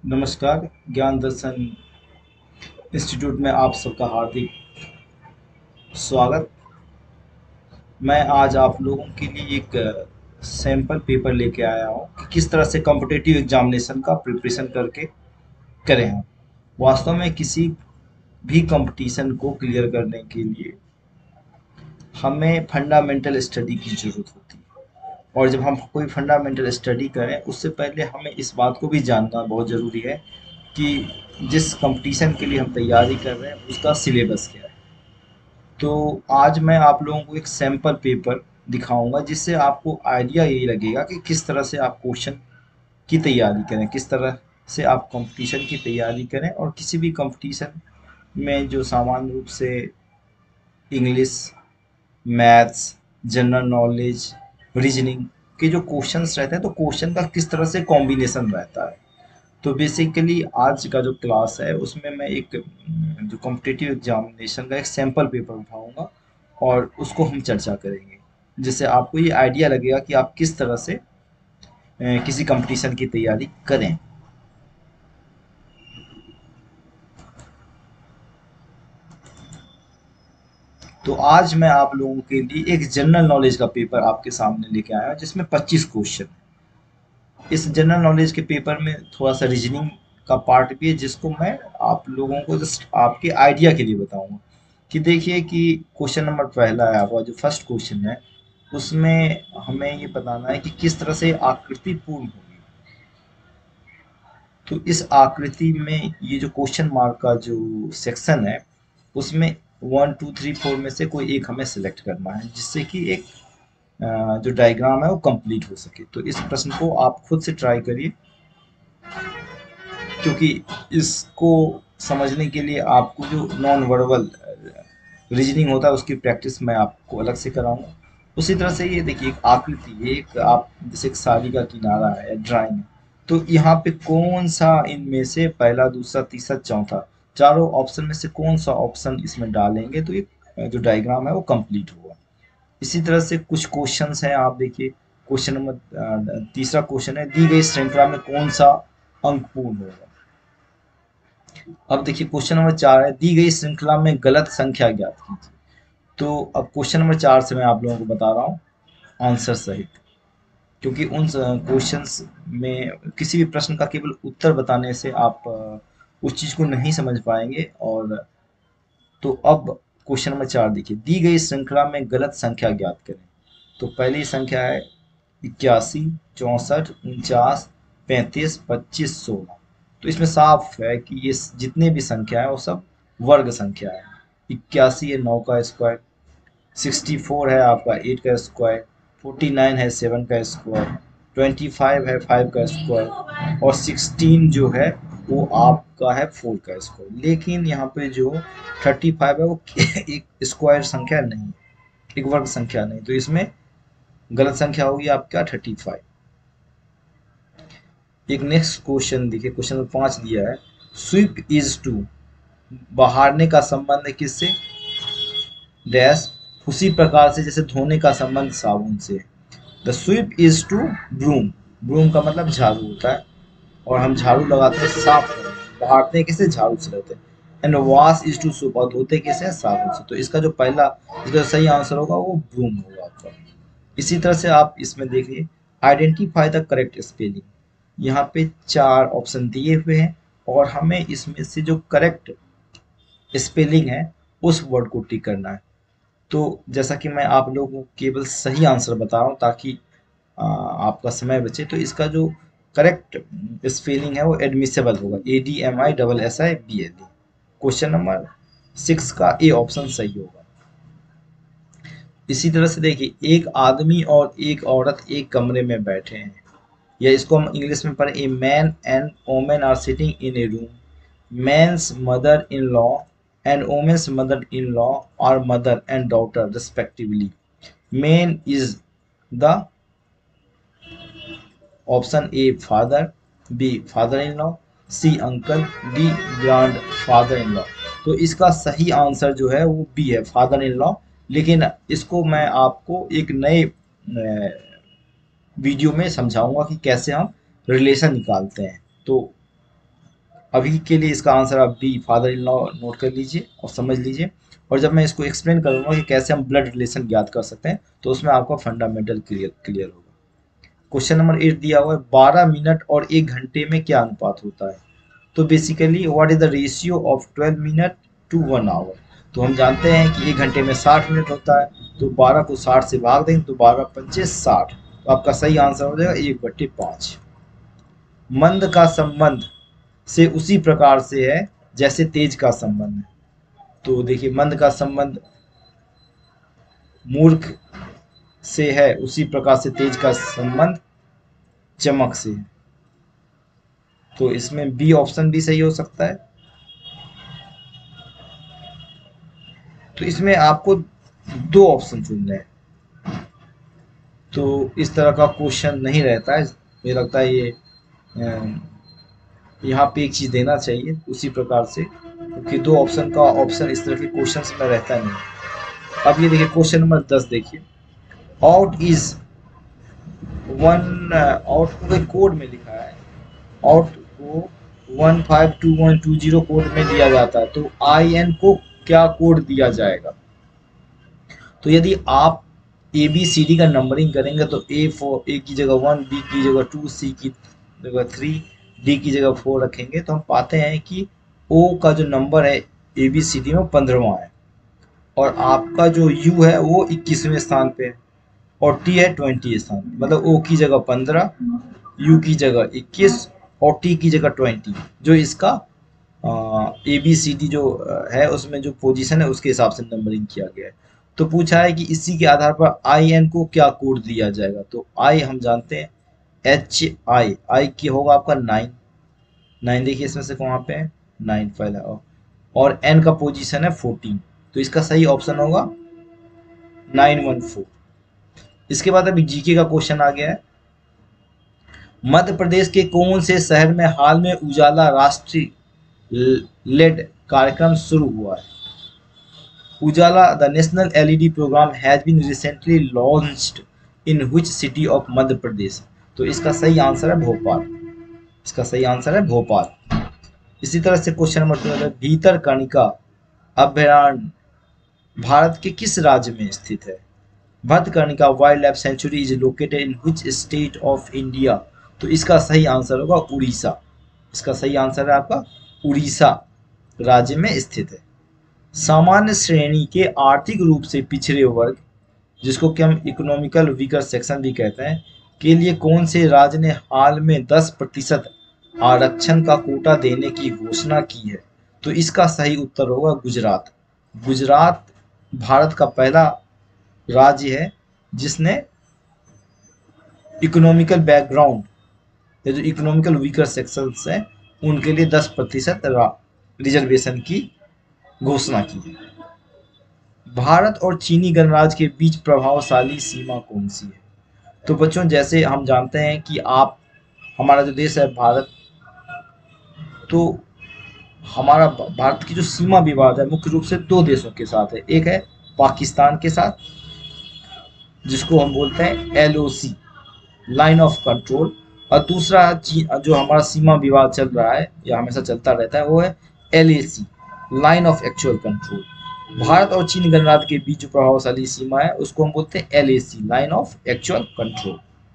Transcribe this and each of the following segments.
नमस्कार। ज्ञान दर्शन इंस्टीट्यूट में आप सबका हार्दिक स्वागत। मैं आज आप लोगों के लिए एक सैंपल पेपर लेके आया हूँ कि किस तरह से कॉम्पिटिटिव एग्जामिनेशन का प्रिपरेशन करके करें हम। वास्तव में किसी भी कंपटीशन को क्लियर करने के लिए हमें फंडामेंटल स्टडी की ज़रूरत होती है, और जब हम कोई फंडामेंटल स्टडी करें उससे पहले हमें इस बात को भी जानना बहुत ज़रूरी है कि जिस कंपटीशन के लिए हम तैयारी कर रहे हैं उसका सिलेबस क्या है। तो आज मैं आप लोगों को एक सैंपल पेपर दिखाऊंगा जिससे आपको आइडिया यही लगेगा कि किस तरह से आप क्वेश्चन की तैयारी करें, किस तरह से आप कंपटीशन की तैयारी करें। और किसी भी कंपटीशन में जो सामान्य रूप से English, maths, general knowledge, reasoning के जो क्वेश्चंस रहते हैं, तो क्वेश्चन का किस तरह से कॉम्बिनेशन रहता है। तो बेसिकली आज का जो क्लास है उसमें मैं एक जो कॉम्पिटिटिव एग्जामिनेशन का एक सैंपल पेपर उठाऊंगा और उसको हम चर्चा करेंगे, जिससे आपको ये आइडिया लगेगा कि आप किस तरह से किसी कंपटीशन की तैयारी करें। तो आज मैं आप लोगों के लिए एक जनरल नॉलेज का पेपर आपके सामने लेके आया हूं जिसमें 25 क्वेश्चन। इस जनरल नॉलेज के पेपर में थोड़ा सा रीजनिंग का पार्ट भी है जिसको मैं आप लोगों को जस्ट आपके आइडिया के लिए बताऊंगा। कि देखिए कि क्वेश्चन नंबर पहला है, आपका जो फर्स्ट क्वेश्चन है उसमें हमें ये बताना है कि किस तरह से आकृति पूर्ण होगी। तो इस आकृति में ये जो क्वेश्चन मार्क का जो सेक्शन है उसमें 1 2 3 4 में से कोई एक हमें सेलेक्ट करना है जिससे कि एक जो डायग्राम है वो कंप्लीट हो सके। तो इस प्रश्न को आप खुद से ट्राई करिए, क्योंकि इसको समझने के लिए आपको जो नॉन वर्बल रीजनिंग होता है उसकी प्रैक्टिस मैं आपको अलग से कराऊंगा। उसी तरह से ये देखिए एक आकृति है, एक आप जैसे एक साड़ी का किनारा है, ड्राइंग है। तो यहाँ पे कौन सा इनमें से पहला, दूसरा, तीसरा, चौथा, चारों ऑप्शन में से कौन सा ऑप्शन इसमें डालेंगे तो ये जो डायग्राम है वो कंप्लीट होगा। इसी तरह से कुछ क्वेश्चंस हैं, आप देखिए क्वेश्चन नंबर तीसरा क्वेश्चन है, दी गई श्रृंखला में कौन सा अंक पूर्ण होगा। अब देखिए क्वेश्चन नंबर 4 है, दी गई श्रृंखला में गलत संख्या ज्ञात कीजिए। तो अब क्वेश्चन नंबर 4 से मैं आप लोगों को बता रहा हूँ आंसर सहित, क्योंकि उन क्वेश्चंस में किसी भी प्रश्न का केवल उत्तर बताने से आप उस चीज को नहीं समझ पाएंगे। और तो अब क्वेश्चन नंबर 4 देखिए, दी गई श्रृंखला में गलत संख्या ज्ञात करें। तो पहली संख्या है 81, 64, 49, 35, 25, 16। तो इसमें साफ है कि ये जितने भी संख्या है वो सब वर्ग संख्या है। 81 है 9 का स्क्वायर, 64 है आपका 8 का स्क्वायर, 49 है 7 का स्क्वायर, 25 है 5 का स्क्वायर, और 16 जो है वो आपका है 4 का स्क्वायर। लेकिन यहाँ पे जो 35 है वो एक स्क्वायर संख्या नहीं है, एक वर्ग संख्या नहीं। तो इसमें गलत संख्या होगी आपका 35। एक नेक्स्ट क्वेश्चन देखिए, क्वेश्चन नंबर 5 दिया है, स्वीप इज टू, बहारने का संबंध है किससे, डैश, उसी प्रकार से जैसे धोने का संबंध साबुन से। The sweep is to broom, broom का मतलब झाड़ू होता है, और हम झाड़ू लगाते हैं साफ करने, बहारते किसे, झाड़ू से रहते हैं। And wash is to soap, और धोते किसे हैं, साबुन से। तो इसका जो पहला, इसका सही आंसर होगा वो ब्रूम होगा आपका। इसी तरह से आप इसमें देखिए, आइडेंटिफाई द करेक्ट स्पेलिंग। यहाँ पे 4 ऑप्शन दिए हुए हैं और हमें इसमें से जो करेक्ट स्पेलिंग है उस वर्ड को टिक करना है। तो जैसा कि मैं आप लोगों को केवल सही आंसर बता रहा हूँ ताकि आपका समय बचे। तो इसका जो करेक्ट स्पेलिंग है वो एडमिसेबल होगा, ADMISSIBLE। क्वेश्चन नंबर 6 का ए ऑप्शन सही होगा। इसी तरह से देखिए, एक आदमी और एक औरत एक कमरे में बैठे हैं, या इसको हम इंग्लिश में पढ़े, a man and women are sitting in a room, man's mother in law and women's mother in law are mother and daughter respectively. Man is the option a father, b father in law, c uncle, d grandfather in law. तो इसका सही answer जो है वो B है, father in law. लेकिन इसको मैं आपको एक नए वीडियो में समझाऊंगा कि कैसे हम रिलेशन निकालते हैं। तो अभी के लिए इसका आंसर आप b father in law note कर लीजिए और समझ लीजिए। और जब मैं इसको एक्सप्लेन करूंगा कि कैसे हम ब्लड रिलेशन ज्ञात कर सकते हैं तो उसमें आपका फंडामेंटल क्लियर होगा। क्वेश्चन नंबर 8 दिया हुआ है 12 मिनट और 1 घंटे में क्या अनुपात होता है। तो basically what is the ratio of 12 minute to 1 hour. तो हम जानते हैं कि 1 घंटे में 60 मिनट होता है, तो 12 को 60 से भाग देंगे तो 12 पंचे 60। तो आपका सही आंसर हो जाएगा 1/5। मंद का संबंध से उसी प्रकार से है जैसे तेज का संबंध है। तो देखिए मंद का संबंध मूर्ख से है, उसी प्रकार से तेज का संबंध चमक से है। तो इसमें बी ऑप्शन भी सही हो सकता है। तो इसमें आपको 2 ऑप्शन चुनने हैं। तो इस तरह का क्वेश्चन नहीं रहता है, मुझे लगता है ये यहाँ पे एक चीज़ देना चाहिए उसी प्रकार से, क्योंकि 2 ऑप्शन का ऑप्शन इस तरह के क्वेश्चन में रहता नहीं। अब ये देखिए क्वेश्चन नंबर 10 देखिए। आउट इज वन, आउट को कोड में लिखा है, आउट को 152120 कोड में दिया जाता है, तो आई एन को क्या कोड दिया जाएगा। तो यदि आप ए बी सी डी का नंबरिंग करेंगे तो ए की जगह 1, बी की जगह 2, सी की जगह 3, डी की जगह 4 रखेंगे, तो हम पाते हैं कि ओ का जो नंबर है ए बी सी डी में 15वां है, और आपका जो यू है वो 21वें स्थान पे है, और टी है 20 स्थान। मतलब ओ की जगह 15, यू की जगह 21 और टी की जगह 20, जो इसका ए बी सी डी जो है उसमें जो पोजीशन है उसके हिसाब से नंबरिंग किया गया है। तो पूछा है कि इसी के आधार पर आई एन को क्या कोड दिया जाएगा। तो आई हम जानते हैं एच आई की होगा आपका 9, 9 देखिए इसमें से कहाँ पे है 9 पहला, और एन का पोजीशन है 14, तो इसका सही ऑप्शन होगा 914। इसके बाद अभी जीके का क्वेश्चन आ गया है। मध्य प्रदेश के कौन से शहर में हाल में उजाला राष्ट्रीय लेड कार्यक्रम शुरू हुआ है। Ujala the national LED programme has been recently launched in which city of Madhya Pradesh. तो इसका सही आंसर है भोपाल, इसका सही आंसर है भोपाल। इसी तरह से क्वेश्चन नंबर 2 है भीतरकनिका अभयारण्य भारत के किस राज्य में स्थित है। Bhitarkanika wildlife sanctuary is located in which state of India. तो इसका सही आंसर होगा उड़ीसा, इसका सही आंसर है आपका उड़ीसा राज्य में स्थित है। सामान्य श्रेणी के आर्थिक रूप से पिछड़े वर्ग, जिसको कि हम इकोनॉमिकल वीकर सेक्शन भी कहते हैं, के लिए कौन से राज्य ने हाल में 10% आरक्षण का कोटा देने की घोषणा की है। तो इसका सही उत्तर होगा गुजरात। गुजरात भारत का पहला राज्य है जिसने इकोनॉमिकल बैकग्राउंड या जो इकोनॉमिकल वीकर सेक्शंस हैं उनके लिए 10% रिजर्वेशन की घोषणा की है। भारत और चीनी गणराज्य के बीच प्रभावशाली सीमा कौन सी है। तो बच्चों जैसे हम जानते हैं कि आप हमारा जो देश है भारत, तो हमारा भारत की जो सीमा विवाद है मुख्य रूप से 2 देशों के साथ है। एक है पाकिस्तान के साथ जिसको हम बोलते हैं LOC लाइन ऑफ कंट्रोल, और दूसरा जो हमारा सीमा विवाद चल रहा है या हमेशा चलता रहता है वो है LAC line of actual control. Bharat और चीन गणराज्य के बीच जो प्रभावशाली सीमा है उसको हम बोलते हैं LAC line of actual control.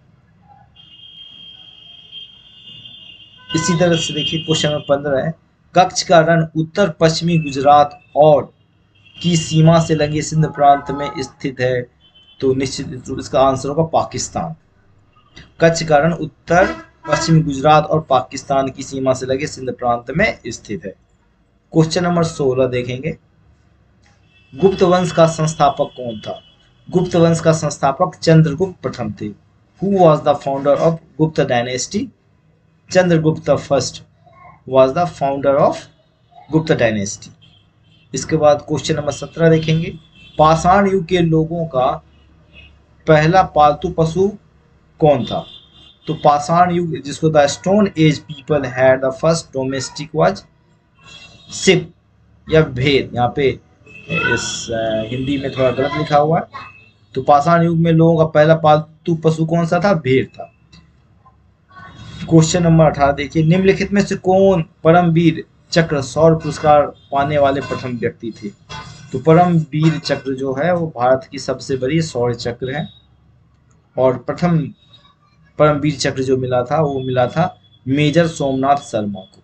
इसी तरह से देखिए क्वेश्चन नंबर 15 है कच्छ का रण उत्तर पश्चिमी गुजरात और की सीमा से लगे सिंध प्रांत में स्थित है। तो निश्चित रूप इसका आंसर होगा पाकिस्तान। कच्छ का रण उत्तर पश्चिमी गुजरात और पाकिस्तान की सीमा से लगे सिंध प्रांत में स्थित है। क्वेश्चन नंबर 16 देखेंगे गुप्त वंश का संस्थापक कौन था। गुप्त वंश का संस्थापक चंद्रगुप्त प्रथम थे। Who was the founder of Gupta dynasty. Chandragupta first was the founder of Gupta dynasty. इसके बाद क्वेश्चन नंबर 17 देखेंगे पाषाण युग के लोगों का पहला पालतू पशु कौन था। तो पाषाण युग जिसको the stone age people had the first domestic was sheep या भेड़। यहाँ पे इस हिंदी में थोड़ा गलत लिखा हुआ है। तो पाषाण युग में लोगों का पहला पालतू पशु कौन सा था, भेड़ था। क्वेश्चन नंबर 18 देखिए, निम्नलिखित में से कौन परमवीर चक्र सौर पुरस्कार पाने वाले प्रथम व्यक्ति थे? तो परमवीर चक्र जो है वो भारत की सबसे बड़ी सौर चक्र है, और प्रथम परमवीर चक्र जो मिला था वो मिला था मेजर सोमनाथ शर्मा को।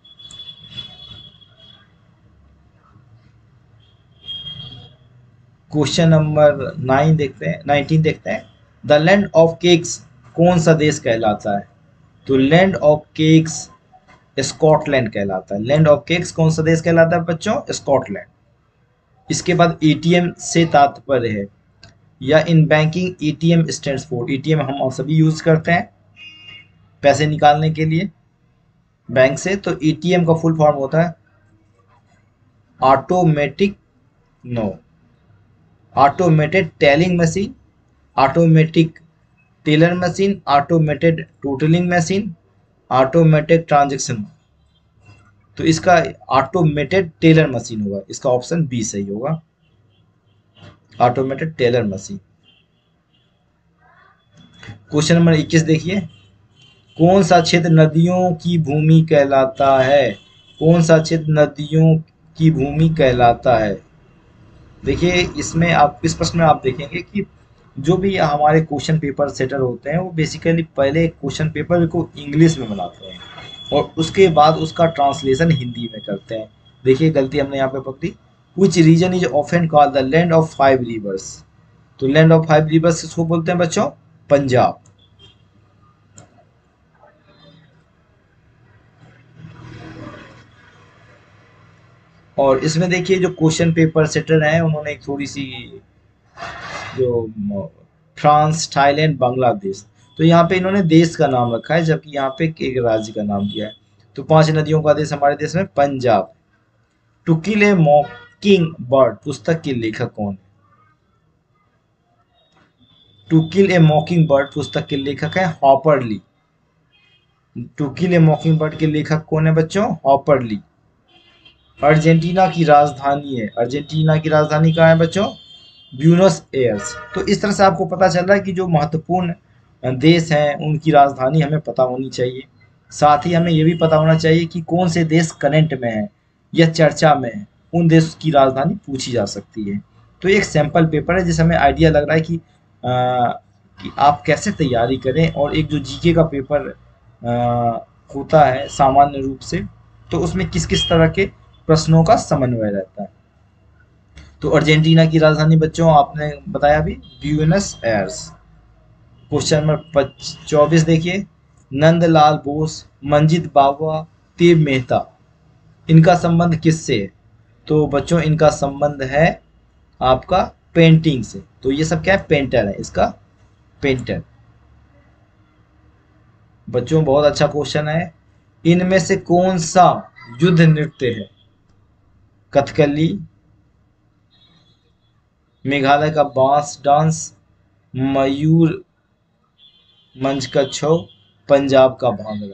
क्वेश्चन नंबर 19 देखते हैं, द लैंड ऑफ केक्स कौन सा देश कहलाता है? तो लैंड ऑफ केक्स स्कॉटलैंड कहलाता है। लैंड ऑफ केक्स कौन सा देश कहलाता है बच्चों? स्कॉटलैंड। इसके बाद एटीएम से तात्पर्य है, या in banking ATM stands for, ATM हम सभी यूज करते हैं पैसे निकालने के लिए बैंक से, तो एटीएम का फुल फॉर्म होता है automatic no automated telling machine, automatic teller machine, automated totalling machine, automatic transaction. तो इसका ऑटोमेटेड टेलर मशीन होगा, इसका ऑप्शन बी सही होगा, automated teller machine. Question number 21 देखिए, कौन सा क्षेत्र नदियों की भूमि कहलाता है? कौन सा क्षेत्र नदियों की भूमि कहलाता है? देखिए इसमें आप इस प्रश्न में आप देखेंगे कि जो भी हमारे क्वेश्चन पेपर सेटर होते हैं वो बेसिकली पहले क्वेश्चन पेपर को इंग्लिश में बनाते हैं और उसके बाद उसका ट्रांसलेशन हिंदी में करते हैं। देखिए गलती हमने यहाँ पे पकड़ी, which region is often called the land of 5 rivers? तो लैंड ऑफ 5 रिवर्स किसको बोलते हैं बच्चों? पंजाब। और इसमें देखिए जो क्वेश्चन पेपर सेटर हैं उन्होंने एक थोड़ी सी जो फ्रांस, थाईलैंड, बांग्लादेश, तो यहाँ पे इन्होंने देश का नाम रखा है जबकि यहाँ पे एक राज्य का नाम दिया है। तो 5 नदियों का देश हमारे देश में Punjab. To kill a mockingbird पुस्तक के लेखक कौन है? To kill a mockingbird पुस्तक के लेखक है Harper Lee. To kill a mockingbird के लेखक कौन है बच्चों? हॉपर ली। अर्जेंटीना की राजधानी है, अर्जेंटीना की राजधानी कहाँ है बच्चों? Buenos Aires. तो इस तरह से आपको पता चल रहा है कि जो महत्वपूर्ण देश हैं उनकी राजधानी हमें पता होनी चाहिए। साथ ही हमें ये भी पता होना चाहिए कि कौन से देश करंट में है या चर्चा में है, उन देश की राजधानी पूछी जा सकती है। तो एक सैंपल पेपर है जिससे हमें आइडिया लग रहा है कि आप कैसे तैयारी करें। और एक जो जीके का पेपर होता है सामान्य रूप से, तो उसमें किस किस तरह के प्रश्नों का समन्वय रहता है। तो अर्जेंटीना की राजधानी बच्चों आपने बताया अभी, ब्यूनस एयर्स। क्वेश्चन नंबर 24 देखिए, नंदलाल बोस, मंजित बावा, देव मेहता, इनका संबंध किससे है? तो बच्चों इनका संबंध है आपका पेंटिंग से। तो ये सब क्या है? पेंटर है, इसका पेंटर। बच्चों बहुत अच्छा क्वेश्चन है, इनमें से कौन सा युद्ध नृत्य है? कथकली, मेघालय का बांस डांस, मयूर मंच का छौ, पंजाब का भांगड़ा।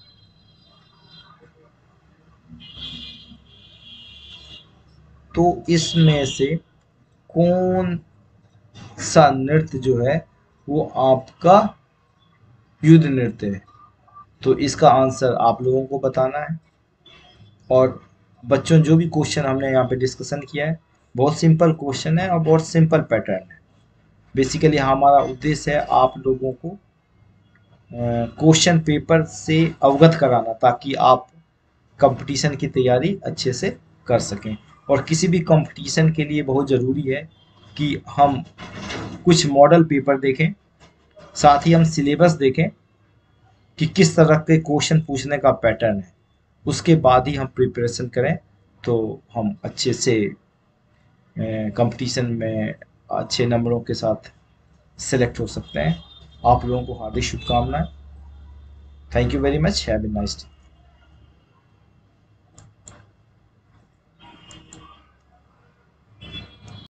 तो इसमें से कौन सा नृत्य जो है वो आपका युद्ध नृत्य है? तो इसका आंसर आप लोगों को बताना है। और बच्चों जो भी क्वेश्चन हमने यहाँ पे डिस्कशन किया है बहुत सिंपल क्वेश्चन है और बहुत सिंपल पैटर्न है। बेसिकली हमारा उद्देश्य है आप लोगों को क्वेश्चन पेपर से अवगत कराना ताकि आप कंपटीशन की तैयारी अच्छे से कर सकें। और किसी भी कंपटीशन के लिए बहुत ज़रूरी है कि हम कुछ मॉडल पेपर देखें, साथ ही हम सिलेबस देखें कि किस तरह के क्वेश्चन पूछने का पैटर्न है, उसके बाद ही हम प्रिपरेशन करें तो हम अच्छे से कंपटीशन में अच्छे नंबरों के साथ सेलेक्ट हो सकते हैं। आप लोगों को हार्दिक शुभकामनाएं। Thank you very much, have a nice day.